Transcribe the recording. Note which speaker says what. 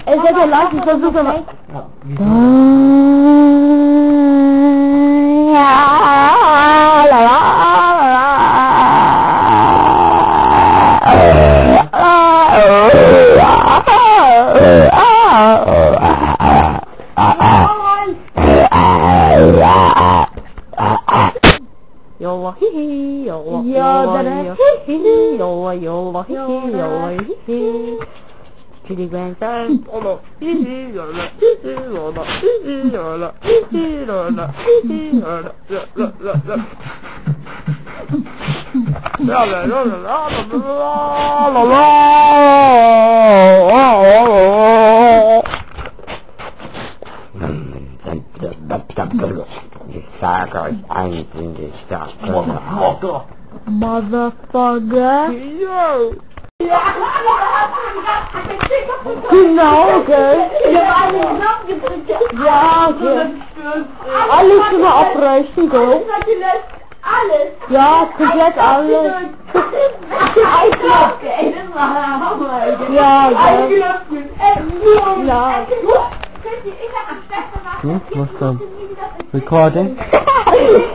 Speaker 1: Es wird ja leicht, ich versuche mal. Yola hihi, yola hihi, yola yola hihi, yola hihi. Chili grandson, yola hihi, yola hihi, yola hihi, yola hihi, yola hihi, yola
Speaker 2: Ich sage euch eins in die Stadt.
Speaker 1: Motherfucker.
Speaker 2: Yo!
Speaker 1: Genau, gell? Ja, gell. Alles immer abbrechen, gell?
Speaker 3: Alles?
Speaker 1: Ja, komplett alles. Ja, gell? Ja.
Speaker 2: Was dann? Recording?